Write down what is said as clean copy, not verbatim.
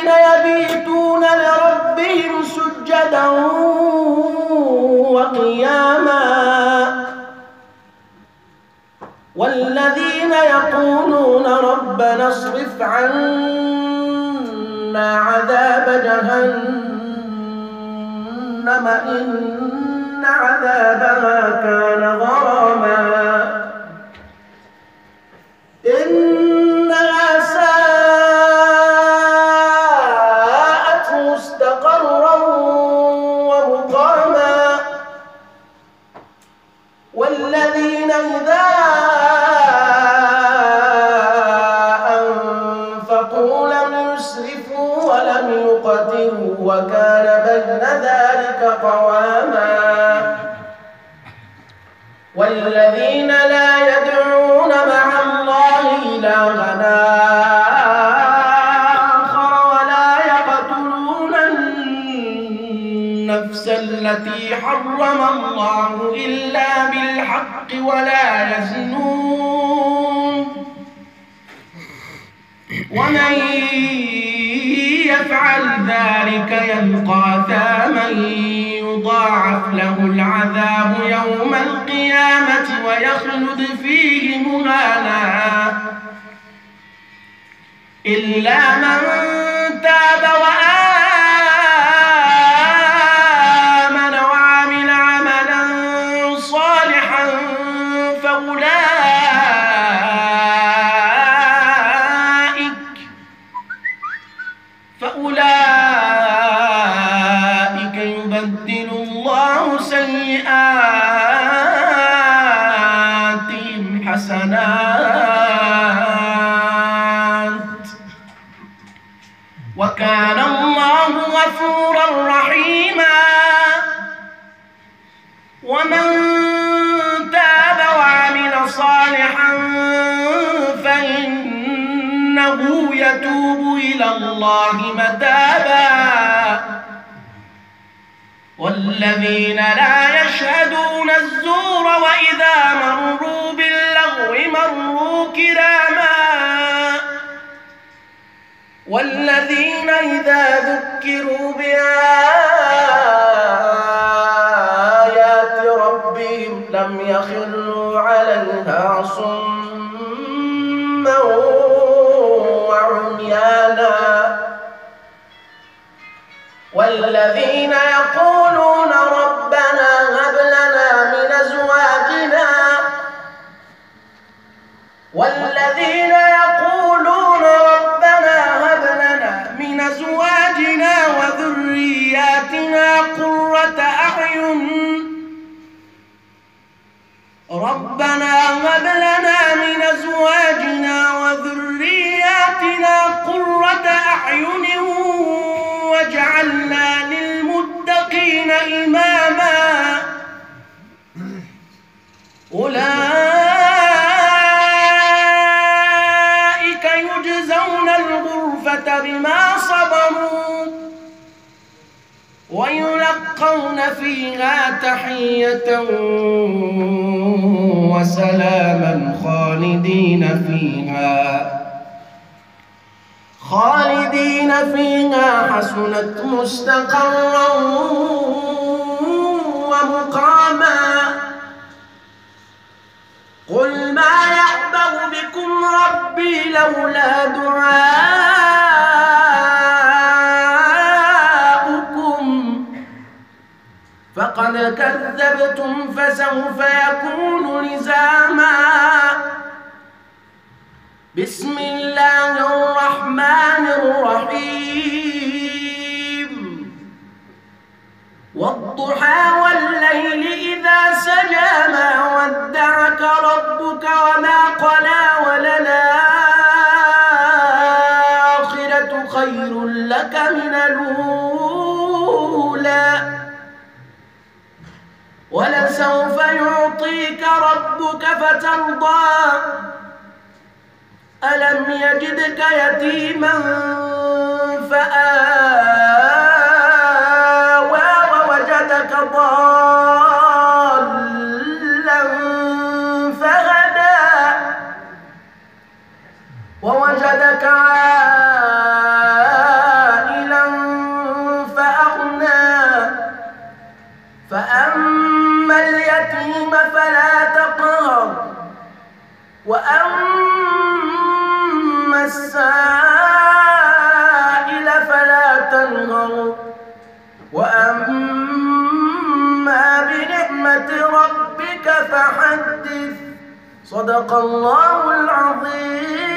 والذين يبيتون لربهم سجدا وقياما والذين يقولون ربنا اصرف عنا عذاب جهنم إن عذابها كان غراما إنها ساءت مستقرا ومقاما والذين إذا أنفقوا لم يسرفوا ولم يقتروا وكان بين ذلك قواما والذين لا يدعون مع الله إلها آخر ولا يقتلون النفس التي حرم الله إلا بالحق ولا يزنون ومن يفعل ذلك يلقى أثاما يضاعف له العذاب يوم القيامة ويخلد فيه مهانا إلا من تاب وآمن وعمل عملا صالحا فأولئك يبدل الله سيئاتهم حسنات وكان الله غفورا رحيما ومن تاب وعمل صالحا فإنه يتوب إلى الله متابا والذين لا يشهدون الزور وإذا مروا باللغو مروا كراما والذين إذا ذكروا بآيات ربهم لم يخروا عليها صما وعميانا والذين يقولون ربنا هب لنا من أزواجنا والذين يقولون ربنا هب لنا من أزواجنا وذرياتنا قرة أعين ربنا هب لنا من أزواجنا وذرياتنا قرة أعين واجعلنا للمتقين إماما أولئك يجزون الغرفة بما صبروا ويلقون فيها تحية وسلاما خالدين فيها حسنت مستقرا ومقاما قل ما يعبأ بكم ربي لولا دعاؤكم فقد كذبتم فسوف يكون لزاما بسم الله الرحمن الرحيم والضحى والليل إذا سجى ما ودعك ربك وما قلى وللآخرة خير لك من الأولى ولسوف يعطيك ربك فترضى ألم يجدك يتيما فآوى ووجدك ضالا فهدى ووجدك عائلا اليتيم فلا تقهر وأما السائل فلا تنهر وأما بنعمة ربك فحدث. صدق الله العظيم.